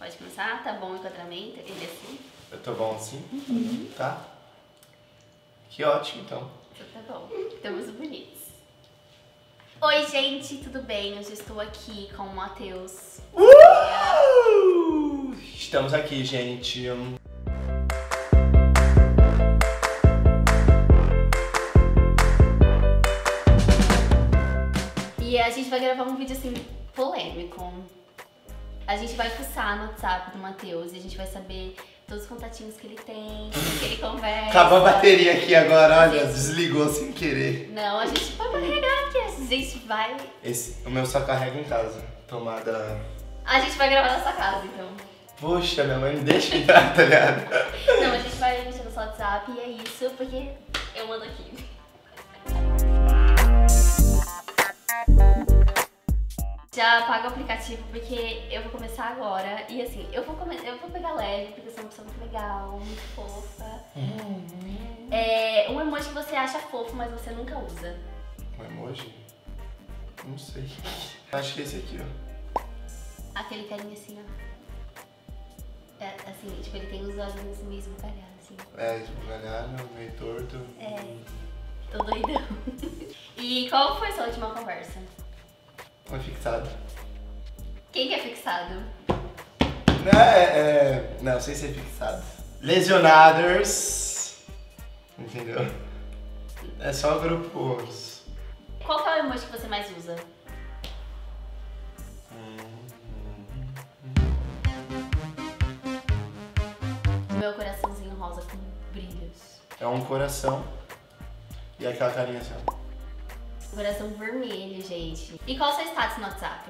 Pode começar? Tá bom o enquadramento? Ele assim? Eu tô bom assim? Tá? Que ótimo, então. Então tá bom. Estamos bonitos. Oi, gente, tudo bem? Hoje estou aqui com o Matheus. Estamos aqui, gente. E a gente vai gravar um vídeo assim, polêmico. A gente vai fuçar no WhatsApp do Matheus e a gente vai saber todos os contatinhos que ele tem, que ele conversa. Acabou a bateria aqui agora, olha, desligou sem querer. Não, a gente vai carregar aqui, a gente vai... O meu só carrega em casa, tomada... A gente vai gravar na sua casa, então. Poxa, minha mãe não deixa entrar, tá ligado? Não, a gente vai mexer no seu WhatsApp e é isso, porque eu mando aqui. Já apaga o aplicativo porque eu vou começar agora e assim, eu vou pegar leve porque eu sou uma pessoa muito legal, muito fofa. É um emoji que você acha fofo, mas você nunca usa. Um emoji? Não sei. Acho que é esse aqui, ó. Aquele carinha assim, ó. É, assim, tipo, ele tem os olhinhos meio esbugalhados, assim. É, esbugalhado, meio torto. É, tô doidão. E qual foi a sua última conversa? Foi fixado. Quem que é fixado? Não sei se é fixado. Lesionados. Entendeu? É só grupos. Qual que é o emoji que você mais usa? Meu coraçãozinho rosa com brilhos. É um coração. E aquela carinha assim, ó. Coração vermelho, gente. E qual é o seu status no WhatsApp?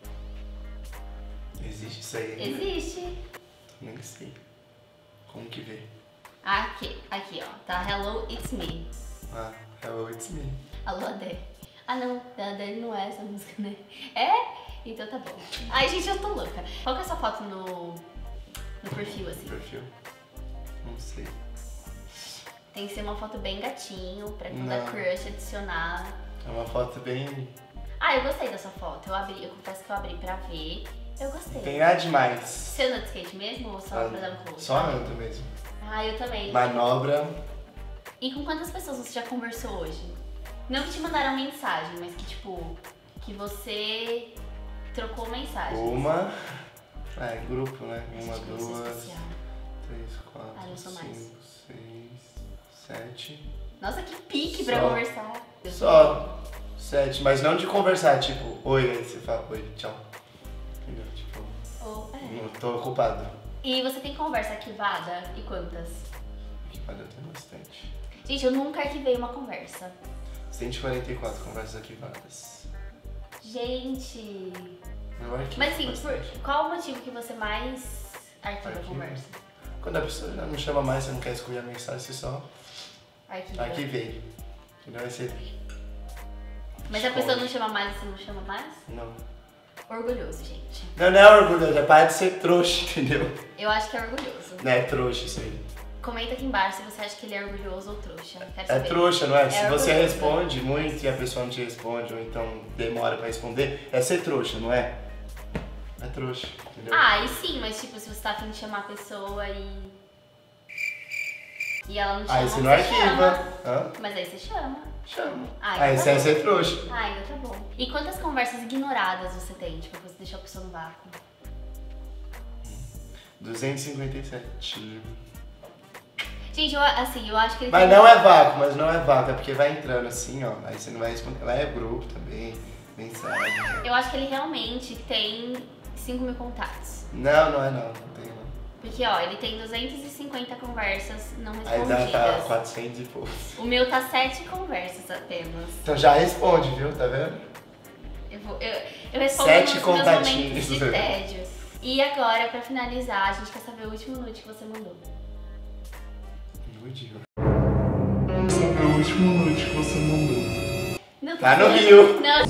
Existe isso aí ainda? Existe. Nem sei. Como que vê? Aqui, ó. Tá Hello, it's me. Ah, hello, it's me. Alô, Adé. Ah, não. Da Adé não é essa música, né? É? Então tá bom. Ai, gente, eu tô louca. Qual que é a sua foto no perfil, assim? Perfil? Não sei. Tem que ser uma foto bem gatinho, pra quando Não. a crush adicionar. É uma foto bem... Ah, eu gostei dessa foto. Eu confesso que eu abri pra ver. Eu gostei. Tem nada demais. Você anda de skate mesmo ou só pra dar um close? Só ando mesmo. Ah, eu também. Manobra. E com quantas pessoas você já conversou hoje? Não que te mandaram mensagem, mas que tipo, que você trocou mensagem. Uma. Grupo, né? Uma, Acho que eu sou duas, especial. 3, Ah, eu 4, sou mais. 5, 6, 7. Nossa, que pique pra Só. conversar. Só 7, mas não de conversar, tipo, oi, aí você fala, oi, tchau. Entendeu? Tipo, não tô ocupado. E você tem conversa arquivada? E quantas? Arquivado eu tenho bastante. Gente, eu nunca arquivei uma conversa. 144 conversas arquivadas. Gente... Eu arquivo Mas assim, bastante. qual o motivo que você mais arquiva a Arquivo. conversa? Quando a pessoa já não chama mais, você não quer excluir a mensagem, você só Arquiva. arquivei. Entendeu? Aí você... Mas a pessoa não chama mais e você não chama mais? Não. Orgulhoso, gente. Não é orgulhoso, é para de ser trouxa, entendeu? Eu acho que é orgulhoso. Não é trouxa isso aí. Comenta aqui embaixo se você acha que ele é orgulhoso ou trouxa. Quero É saber. trouxa, não é? Se você orgulhoso. responde muito e a pessoa não te responde, ou então demora pra responder, é ser trouxa, não é? É trouxa, entendeu? Ah, e sim, mas tipo, se você tá afim de chamar a pessoa e ela não te chama, Aí você não você arquiva. chama. Hã? Mas aí você chama. Chama. Ah, Aí então você tá é ser trouxa. Ah, ainda tá bom. E quantas conversas ignoradas você tem? Tipo, você deixou a pessoa no vácuo? 257. Gente, eu acho que ele Mas tem... não é vácuo, é porque vai entrando assim, ó. Aí você não vai responder. Lá é grupo também, mensagem. Eu acho que ele realmente tem 5.000 contatos. Não tem não. Porque, ó, ele tem 250 conversas não Aí respondidas. tá 400 e poucos. O meu tá 7 conversas apenas. Então já responde, viu? Tá vendo? Eu respondo 7 nos meus contatinhos. momentos de tédios. E agora, pra finalizar, a gente quer saber o último nude que você mandou. Nude? Saber o último nude que você mandou. Não tô Tá no zoando. Rio. Não.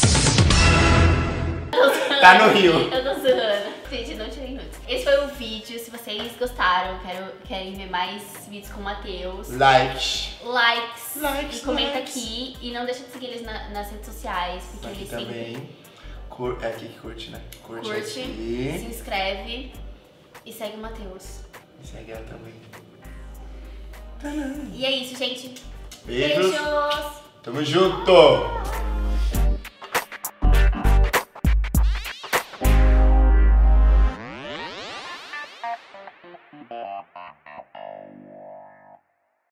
Tô zoando. Tá no Rio. Eu tô zoando. Gente, não tirei nudes. Esse foi o vídeo. Se vocês gostaram, querem ver mais vídeos com o Matheus, Likes. e comenta aqui. E não deixa de seguir eles nas redes sociais, porque Aqui eles sempre também. É aqui que curte, né? curte, aqui. se inscreve. E segue o Matheus. E segue ela também. E é isso, gente. Beijos. Beijos. Tamo junto!